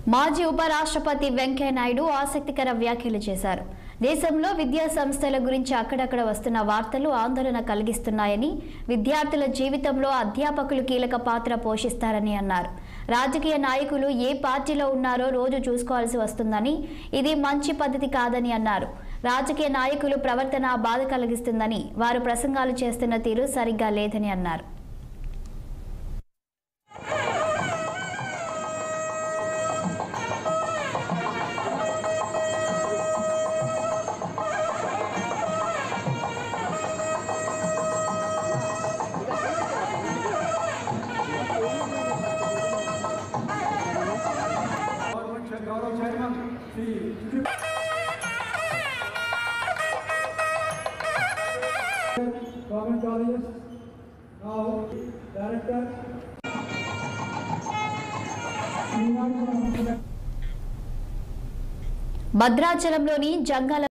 మాజీ ఉపరాష్ట్రపతి వెంకయ్య నాయుడు ఆసక్తికర వ్యాఖ్యలు చేశారు. దేశంలో విద్యా సంస్థల గురించి అక్కడక్కడ వస్తున్న వార్తలు ఆందోళన కలిగిస్తున్నాయని, విద్యార్థుల జీవితంలో అధ్యాపకులు కీలక పాత్ర పోషిస్తారని అన్నారు. రాజకీయ నాయకులు ఏ పార్టీలో ఉన్నారో రోజు చూసుకోవాల్సి వస్తుందని, ఇది మంచి పద్ధతి కాదని అన్నారు. రాజకీయ నాయకులు ప్రవర్తన బాధ కలిగిస్తుందని, వారు ప్రసంగాలు చేస్తున్న తీరు సరిగ్గా లేదని అన్నారు. Government colleges, now director. భద్రాచలంలోని Jangala